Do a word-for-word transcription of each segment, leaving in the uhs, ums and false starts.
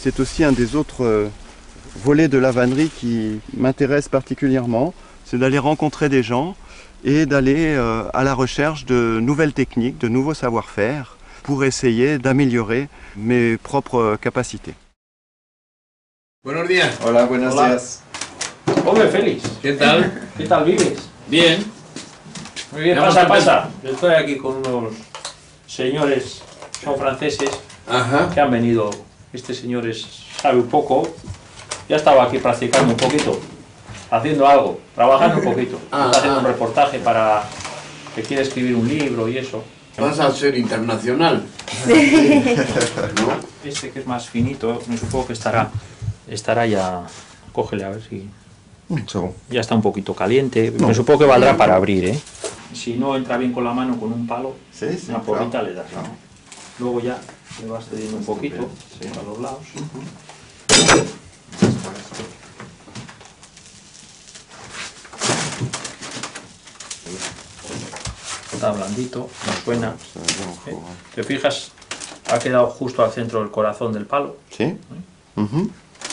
c'est aussi un des autres euh, volets de la vannerie qui m'intéresse particulièrement, c'est d'aller rencontrer des gens et d'aller euh, à la recherche de nouvelles techniques, de nouveaux savoir-faire pour essayer d'améliorer mes propres capacités. Buenos días. Hola, buenos Hola. días. Hombre, Félix, ¿Qué tal? ¿qué tal vives? Bien. Muy bien, Ya pasa, hemos pasa. Yo estoy aquí con unos señores, son franceses, Ajá. que han venido. Este señor es, sabe un poco, ya estaba aquí practicando un poquito, haciendo algo, trabajando un poquito. Ah, Está haciendo ah. un reportaje para que quiere escribir un libro y eso. Vas a ser internacional. ¿No? Este que es más finito, me supongo que estará, estará ya. Cógele a ver si. So. Ya está un poquito caliente. Me supongo que valdrá para abrir, ¿eh? Si no entra bien con la mano, con un palo, Sí, sí, una porrita le das. claro. Luego ya le vas cediendo un poquito Sí. a los lados. Está blandito, no suena. ¿eh? ¿Te fijas? Ha quedado justo al centro del corazón del palo. Sí. Mhm.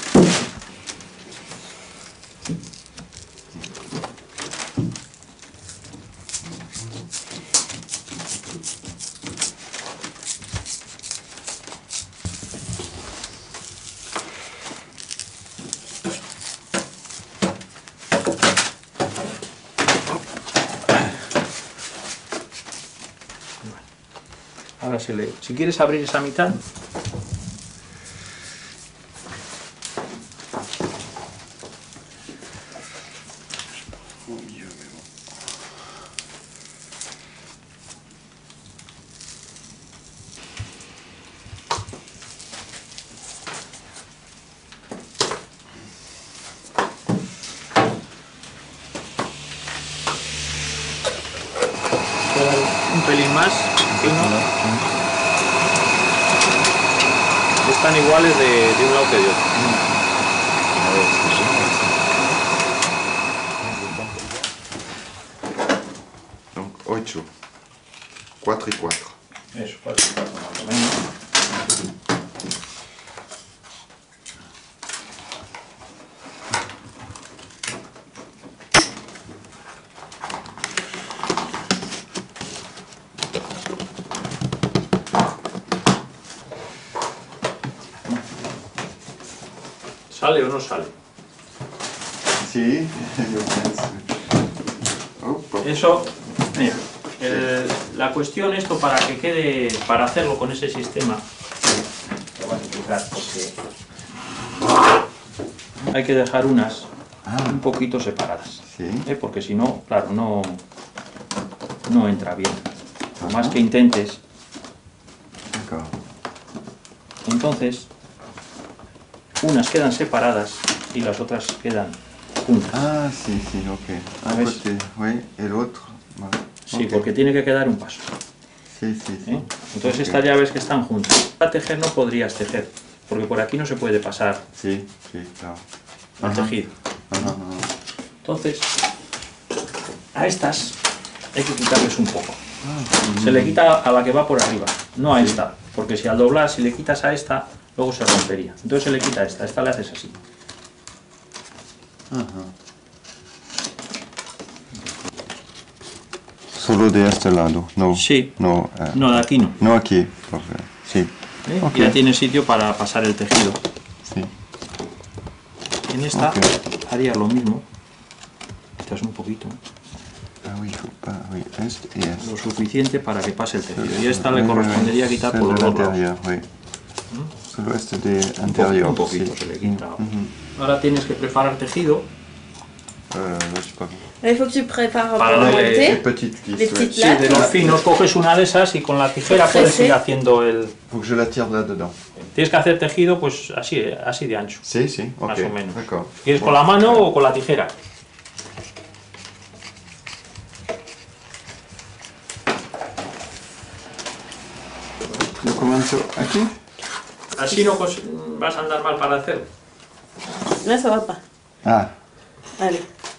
Ahora se le, si quieres abrir esa mitad, un pelín más fino. Están iguales de, de un lado que de otro. Donc ocho. Cuatro y cuatro. Eso, cuatro, cuatro más o menos. ¿Sale o no sale? Sí, yo pienso. Oh, oh. Eso, mira, el- la cuestión esto para que quede, para hacerlo con ese sistema, lo voy a explicar porque hay que dejar unas un poquito separadas, Sí. ¿eh? Porque si no, claro, no, no entra bien. Por más que intentes, D'accord. entonces unas quedan separadas y las otras quedan juntas. Ah, sí, sí, ok. Un ¿Ves? côté, oui, et l'autre. Voilà. Sí, Ok. porque tiene que quedar un paso. Sí, sí, sí. ¿eh? Entonces Ok. estas llaves que están juntas. Para tejer no podrías tejer, porque por aquí no se puede pasar Sí, sí, claro. el Ajá. tejido. Ajá, ajá. Entonces, a estas hay que quitarles un poco. Se le quita a la que va por arriba, no a esta, porque si al doblar, si le quitas a esta, luego se rompería. Entonces se le quita a esta, a esta le haces así. Ajá. Solo de este lado, no. Sí. No, eh, No, de aquí no. no aquí, porque, sí. ¿eh? Ok. Ya tiene sitio para pasar el tejido. Sí. En esta Ok. haría lo mismo. Quitas un poquito, Ah oui, il faut pas, oui, este y este. lo suficiente para que pase el tejido. Y a esta le Oui, oui, correspondería oui. quitar Celle por los de dos lados. l'intérieur, oui. Solo este de Un po- interior. un poquito sí. se le quita. Mhm. Ahora tienes que preparar tejido Euh, je sais pas. Il faut que tu prépares pour Para darle- Les monter. petites vis, Les ouais. petites Sí, de los lattes. finos coges una de esas y con la tijera puedes Crecer. ir haciendo el... Faut que je la tire là-dedans. Tienes que hacer tejido pues así, así de ancho. Si, si, ok. Más o menos. D'accord. ¿Quieres con la mano o con la tijera? Yo comienzo aquí. Así no cos- vas a andar mal para hacerlo. Là, ça va pas. Ah, Allez.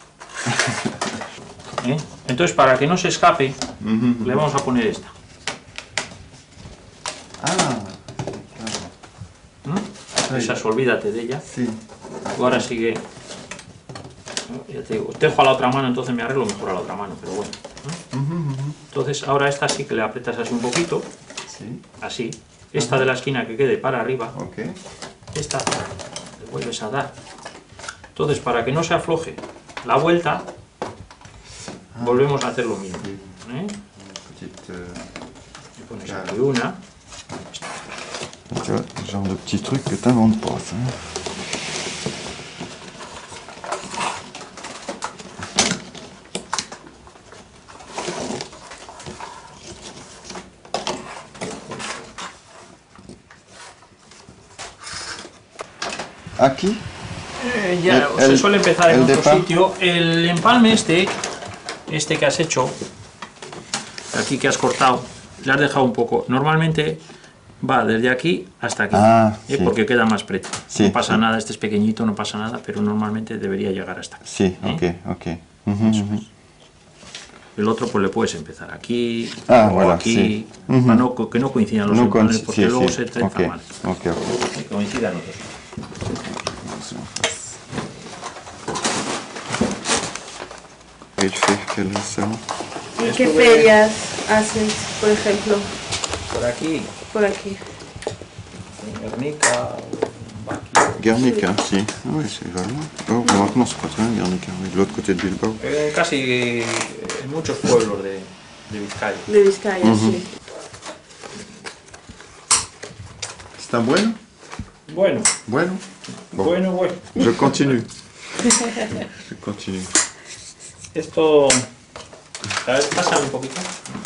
¿eh? Entonces, para que no se escape, mhm. le vamos a poner esta. Ah, ¿Mm? Esas olvídate de ella. Sí. Tú ahora sigue. Ya te digo, tejo a la otra mano, entonces me arreglo mejor a la otra mano, pero bueno. ¿no? Mhm, mhm. Entonces ahora esta sí que le aprietas así un poquito, Sí. así. Esta de la esquina que quede para arriba, Ok. esta le vuelves a dar. Entonces para que no se afloje la vuelta, volvemos a hacer lo mismo. ¿eh? Petite, euh, Le pones Claro. aquí una. tu vois, ce genre de petits trucs que t'inventes pas, ça. Aquí, Eh, ya, El- se suele empezar en el otro départ. sitio. El empalme este, este que has hecho, aquí que has cortado, le has dejado un poco. Normalmente va desde aquí hasta aquí, Ah, ¿eh? sí. porque queda más preto. Sí, no pasa sí. nada, este es pequeñito, no pasa nada, pero normalmente debería llegar hasta aquí. sí, ¿eh? ok, ok. Mhm, mhm. El otro pues le puedes empezar aquí Ah, o voilà, aquí, sí. Ujú. para no, que no coincidan los No empalmes, coinc- porque sí, luego sí. se trenza Ok, mal. ok, ok. Que coincidan los dos. Et je fais quel ça? ¿Y qué Estuve- ferias haces, por ejemplo? Por aquí, Por aquí. en Guernica, o aquí. Guernica, si. Ah oui, c'est pas loin. Oh, remarque, non, c'est pas très loin, Guernica, oui, de l'autre côté de Bilbao. En casi en muchos pueblos de, de Vizcaya. De Vizcaya, Ujú. sí. C'est un bueno? Bueno, Bueno? Bon, bueno, bueno. je continue. Je continue. Esto, a ver, pásame un poquito.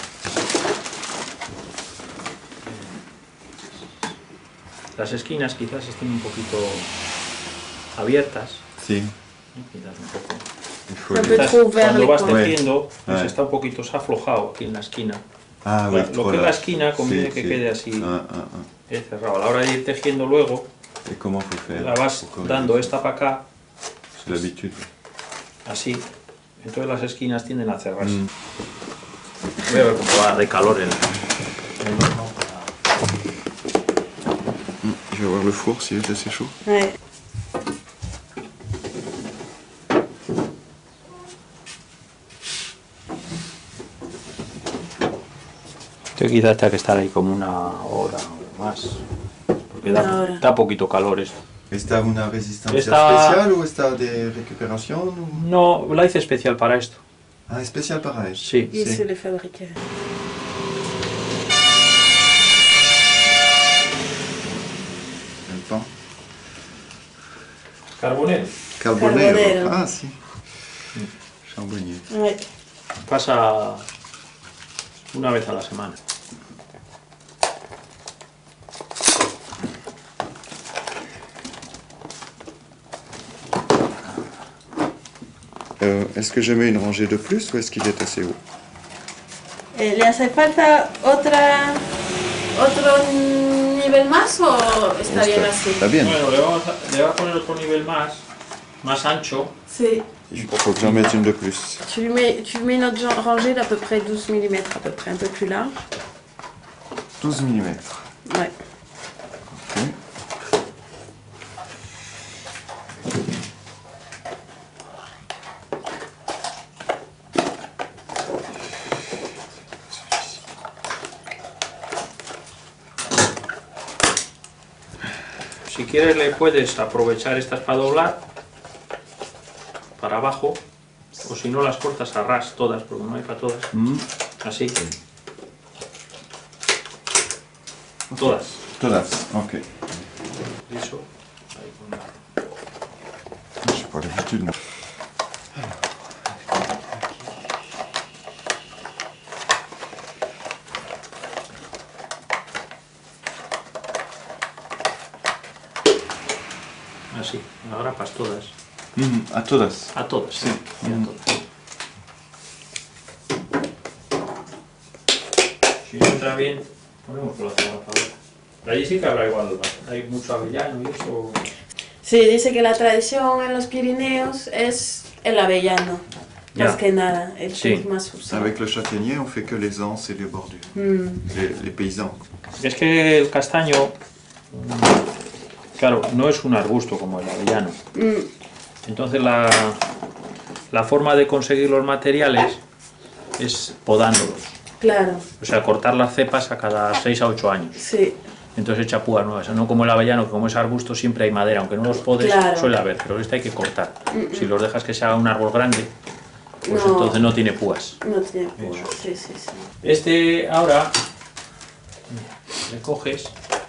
Las esquinas quizás estén un poquito abiertas, Si, ¿eh? quizás un poco. il faut Un les- peu Quizás trop ouvert cuando les vas coins. tejiendo, pues Ouais. está un poquito se ha aflojado aquí en la esquina. Ah La- oui, lo trop que es là. la esquina conviene Si, que si. quede así, Ah, ah, ah. eh, cerrado. A la hora de ir tejiendo luego, Et comment faut faire? la vas pour corriger dando ça? esta para acá, C'est l'habitude. así. Entonces las esquinas tienden a cerrarse. Mm. Voy a ver cómo va de calor el, el horno. Mm, Je vais voir le four s'il est assez chaud. Ouais. Este quizás tenga que estar ahí como una hora o más. Porque da, Una hora. da poquito calor esto. ¿Está una resistencia Está- especial o está de recuperación? o- No, la hice especial para esto. Ah, especial para eso. Sí. Y Sí. se le fabrica. El pan. Carbonero. Carbonero. Carbonero. Ah, si. Charbonnier. Ouais. Pasa una vez a la semana. Euh, est-ce que je mets une rangée de plus ou est-ce qu'il est assez haut? Eh, ¿Le hace falta otra, otro nivel más o está bien así? Está bien. Bueno, le vamos a, le voy a poner otro nivel más, más ancho. Sí. Il faut que j'en mette une de plus. Tu lui mets, tu lui mets une autre gen- rangée d'à peu près douze millimètres, à peu près, un peu plus large. douze millimètres. Ouais. Ok. Si quieres le puedes aprovechar estas para doblar para abajo, o si no las cortas a ras todas, porque no hay para todas. Mm. Así. Todas. Todas. Ok. Eso. Ahí con la- Je n'ai pas l'habitude. moi. Así. Agrapas todas. Mm, à todas. A todas. Sí. Y a todas. Si no entra bien, ponemos por la trabajadora. Allí sí que habrá igual, hay mucho avellano y eso. Sí, dice que la tradición en los Pirineos es el avellano, Ya. más que nada, el Sí. que más usado. Avec le châtaignier, on fait que les anses et les bordures. Mm. Les, les paysans. Es que el castaño, Claro, no es un arbusto como el avellano. Mm, Entonces la, la forma de conseguir los materiales es podándolos. claro, O sea, cortar las cepas a cada seis a ocho años. sí. Entonces echa púas nuevas. No como el avellano, que como es arbusto siempre hay madera. Aunque no los podes, Claro. suele haber. Pero este hay que cortar. Si los dejas que se haga un árbol grande, pues No. entonces no tiene púas. No tiene púa, Eso. sí, sí, sí. Este ahora mira, le coges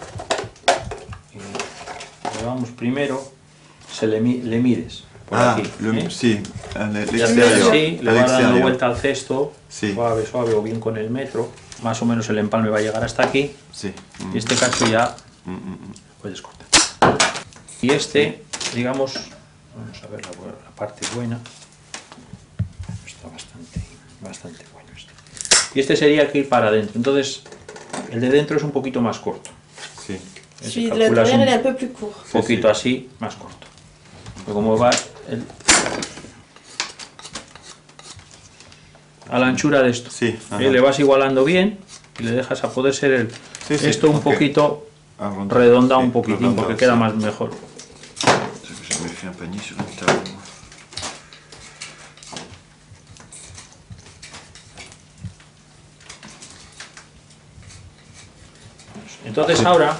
y le vamos primero, se le, mi- le mides por Ah, aquí. le- ¿eh? sí, al Y exterior. así, le al vas dando exterior. vuelta al cesto, Sí. suave, suave o bien con el metro. Más o menos el empalme va a llegar hasta aquí. Sí. Mm, Y este caso ya mm, mm, mm. puedes cortar. Y este, digamos, vamos a ver la, bu- la parte buena. Está bastante, bastante bueno este. Y este sería el que ir para adentro. Entonces, el de dentro es un poquito más corto. Sí. Ese Celui de calculas l'intérieur, un il est un peu plus court. poquito así, más corto. Pero como va el- a la anchura de esto. Sí, ajá. ¿eh? Le vas igualando bien y le dejas a poder ser el, Sí, sí, esto un ok. poquito Arrondi. redondado Sí, un poquitín redondado, porque queda sí. más mejor. Je me fais un panier sur une table. Entonces ahora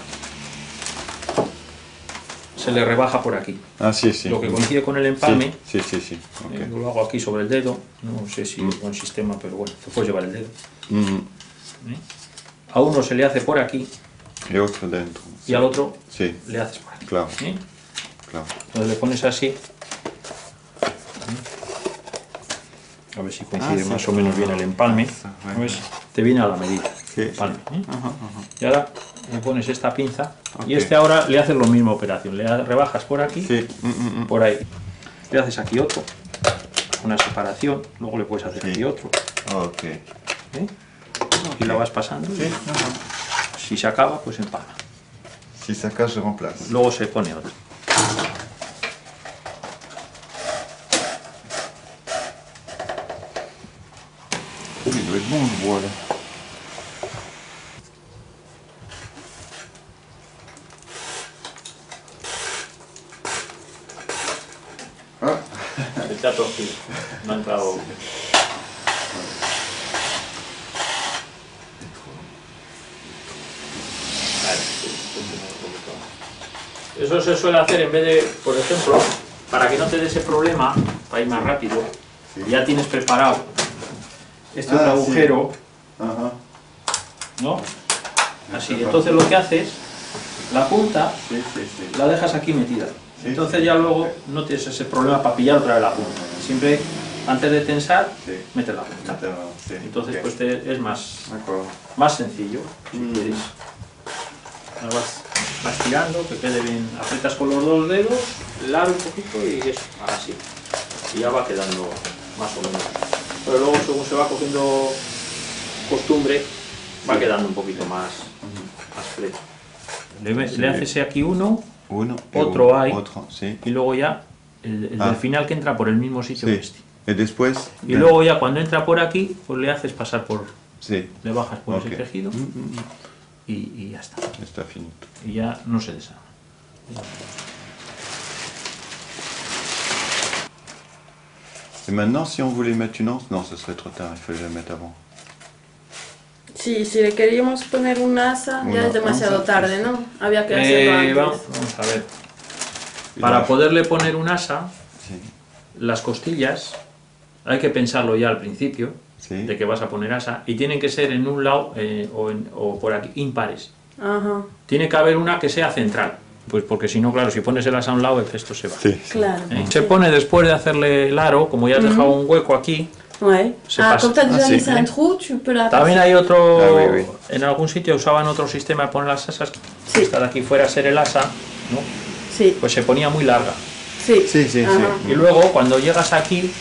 se le rebaja por aquí. Ah, sí, sí. Lo que coincide con el empalme, Sí, sí, sí. Ok. eh, yo lo hago aquí sobre el dedo, no sé si es buen sistema, pero bueno, te puedes llevar el dedo. Mm. ¿eh? A uno se le hace por aquí Y otro dentro. y al otro Sí, le haces por aquí. claro, ¿eh? claro. Entonces le pones así. ¿eh? A ver si coincide Ah, sí. más o menos bien el empalme. Ah, bueno. ¿Ves? Te viene a la medida. Sí, el empalme, ¿eh? Ajá, ajá. Y ahora le pones esta pinza Ok. y este ahora le haces la misma operación. Le rebajas por aquí, Sí. Mm, mm, mm. por ahí. Le haces aquí otro, una separación, luego le puedes hacer Sí. aquí otro. Ok. ¿eh? Y la vas pasando. Sí, ajá. Si se acaba, pues empalma. Si ça casse, je remplace. Luego se pone otro. Il doit être bon ce bois là. Ah, Se te ha torcido. No ha entrado. Eso se suele hacer en vez de, por ejemplo, para que no te dé ese problema, para ir más rápido, Sí. ya tienes preparado este Ah, otro sí. agujero, ajá. ¿no? Así, entonces lo que haces, la punta Sí, sí, sí. la dejas aquí metida. Sí, Entonces sí. ya luego no tienes ese problema para pillar otra vez la punta. Siempre antes de tensar, Sí. metes la punta. Maintenant, sí. Entonces Ok. pues te- es más, D'accord. más sencillo, si Mm. quieres. Ahora vas, vas tirando, que quede bien, aprietas con los dos dedos, largo un poquito y eso, así. Y ya va quedando más o menos. Pero luego según se va cogiendo costumbre, va quedando un poquito más, más fleto. Le, ve- Sí. le haces aquí uno Uno. y Otro uno, hay. Otro, sí. y luego ya el, el Ah. del final que entra por el mismo sitio Sí. que este. Y después. Y luego ya cuando entra por aquí, pues le haces pasar por, Sí. le bajas por Ok. ese tejido Mm, mm, mm. y, y ya está. Está finito. Y ya no se desarma. Et maintenant, si on voulait mettre une anse, non, ce serait trop tard, il fallait la mettre avant. Sí, si le queríamos poner un asa, ya Una es demasiado asa, tarde, sí. ¿no? Había que hacerlo Eh, antes. vamos, vamos a ver. Y Para la- poderle poner un asa, Sí. las costillas, hay que pensarlo ya al principio, Sí. de que vas a poner asa, y tienen que ser en un lado eh, o, en- o por aquí, impares. Ajá, Tiene que haber una que sea central, pues porque si no, claro, si pones el asa a un lado, el cesto se va. Sí, sí. claro. ¿eh? Se pone después de hacerle el aro, como ya has dejado un hueco aquí. Ouais. Se Ah, passe. comme tu as déjà Ah, sí. laissé un trou, tu peux la También passer. hay otro, Ah, oui, oui. en algún sitio usaban otro sistema de poner las asas, Sí. esta de aquí fuera a ser el asa, ¿no? Sí, Pues se ponía muy larga. sí. Sí, sí, Ajá. sí. Y luego cuando llegas aquí,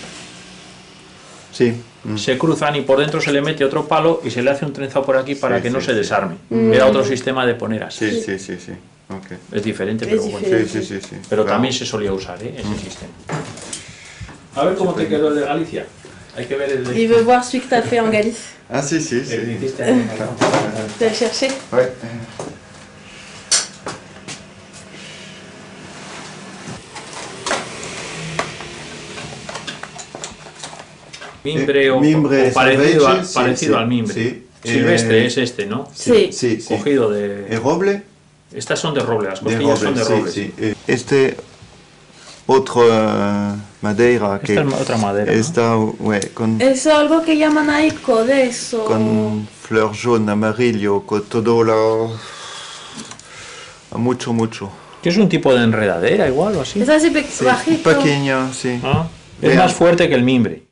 Sí. Mm. se cruzan y por dentro se le mete otro palo y se le hace un trenzado por aquí para Sí, que no sí, se sí. desarme. Mm. Era otro sistema de poner asas. Sí, sí, sí, sí. Ok. Es diferente, Es pero bueno. diferente. Sí, sí, sí, sí. Pero Claro. también se solía usar ¿eh? ese sistema. A ver cómo te quedó el de Galicia. Hay que ver el de... Il veut voir celui que tu as fait en Galice. Ah, si, si, el que si. hiciste en- Tu as cherché. Ouais. Mimbre Eh, o, mimbre o parecido, salvaje, a- sí, parecido sí, al mimbre. sí. Silvestre Eh, es este, ¿no? Sí. sí, sí. Cogido de... ¿El roble? Estas son de roble, las De costillas son de sí, roble. sí. Eh, Este otro eh, madera que Esta es otra madera, ¿no? está ouais, con, Es algo que llaman ahí codeso. con flor jaune, amarillo, con todo lo... Mucho, mucho. Que es un tipo de enredadera igual o así. Es así pe- Sí, bajito. pequeño, sí. Ah, es Vean. más fuerte que el mimbre.